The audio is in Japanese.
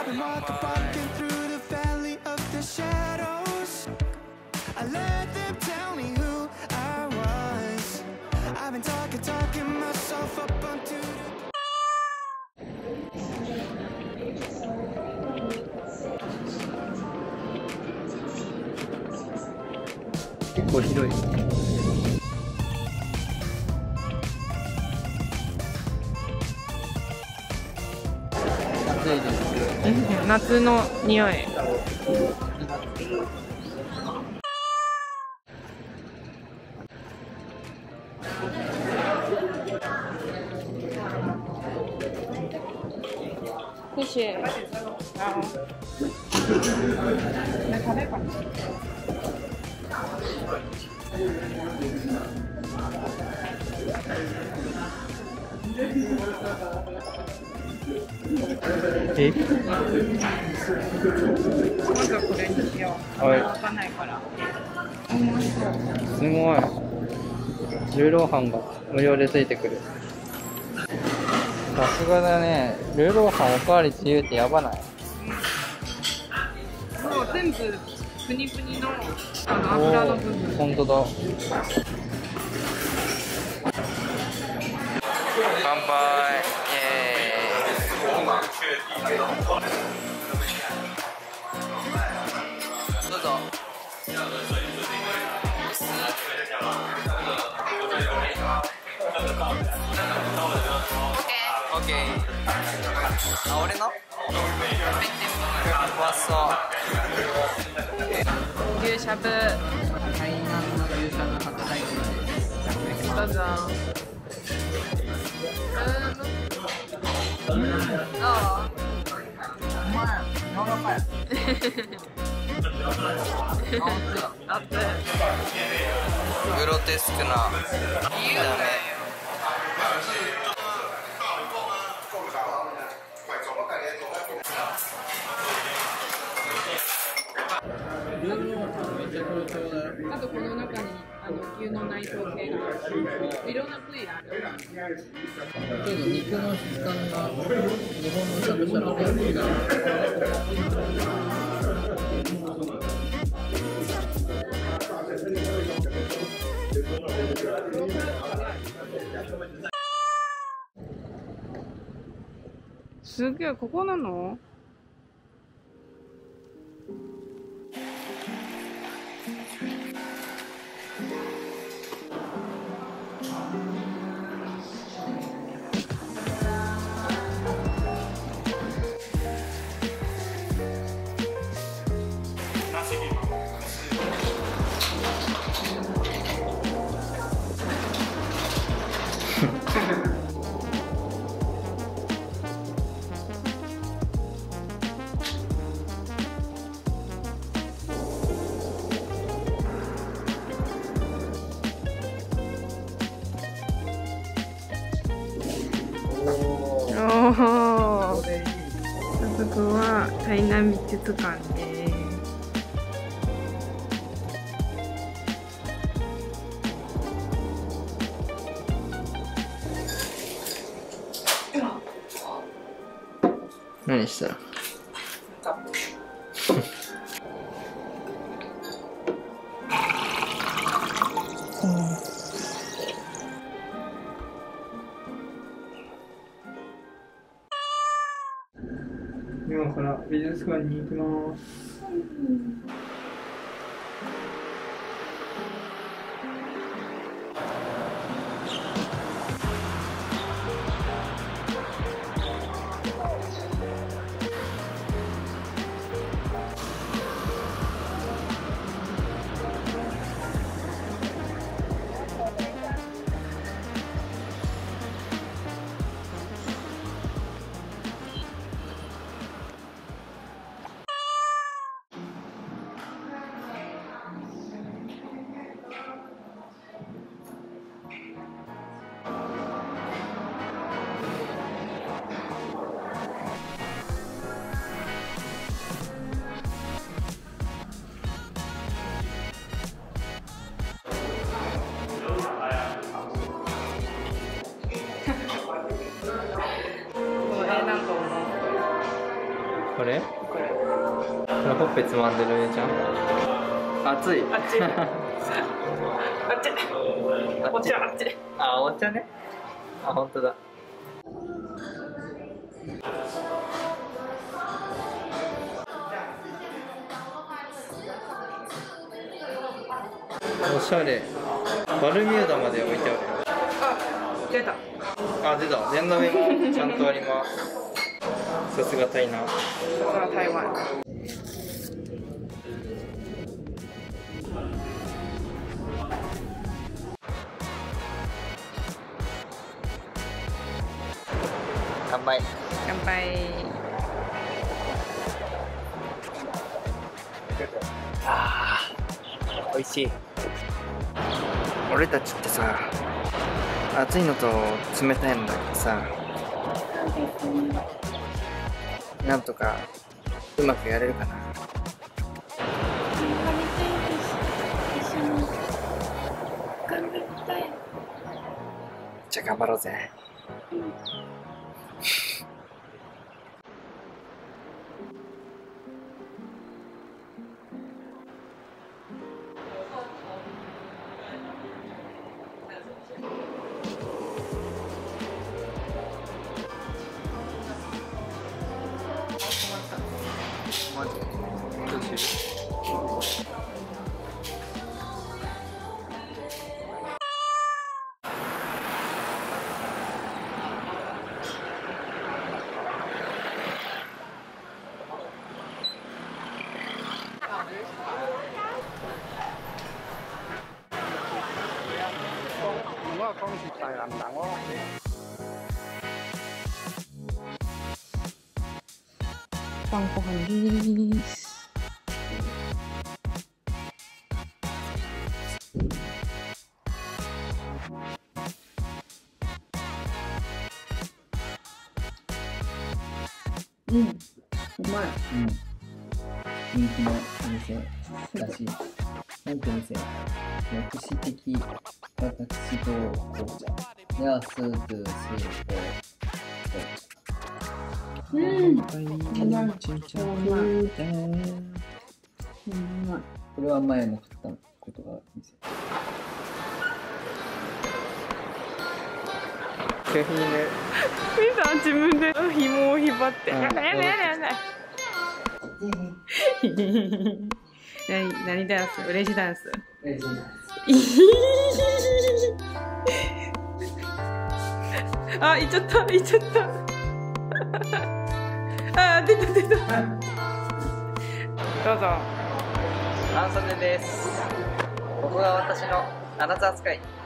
and walk walking through the valley of the shadows. I let them tell me who I was. I've been talking myself up onto the 結構広い。暑いです。 夏の匂い。谢谢。 え？ まずはこれにしよう。 はい。 わかんないから。 すごい。ルーローハンが無料でついてくる。さすがだね。ルーローハンおかわり自由ってやばない？ もう全部プニプニの油の部分。 本当だ。乾杯。イエーイ。どうぞ。オッケー。あ、俺の？うまそう。 牛しゃぶ。 台南の牛しゃぶ白菜です。 どうぞ。どう？ うまい。柔らかい。グロテスクな見た目。 あとこの中に牛の内臓系がいろんな部位ある。 ちょっと肉の質感が日本のしゃぶしゃぶと違う。 すげえ、ここなの？おお、そこは台南美術館です。 何したら？今から美術館に行きます。 これこれ。 ほっぺつまんでるじゃん。熱い。 あっち。あっち。お茶あっち。 あ、お茶ね。あ、本当だ。おしゃれ。バルミューダまで置いてある。 あ、出た。 あ、出た。念の目もちゃんとあります。さすが台南。 さすが台湾。 乾杯。 乾杯。 あー、美味しい。俺たちってさ、熱いのと冷たいのだけどさ、なんとかうまくやれるかな。じゃあ頑張ろうぜ。マジどうしよ如果講是大南人咯。 晩ご飯です。うん、うまい。 人気のお店だし、なんてお店、薬師的私と紅茶やスープ、 うん、うまい。 これは前も買ったことがある店。 う。いいね。 みさん自分で紐を引っ張って。やだやだやだやだ。何ダンス？嬉しダンス。あ、行っちゃった行っちゃった。あ、出た出た。どうぞ。 半袖です。ここが私のアナザースカイ。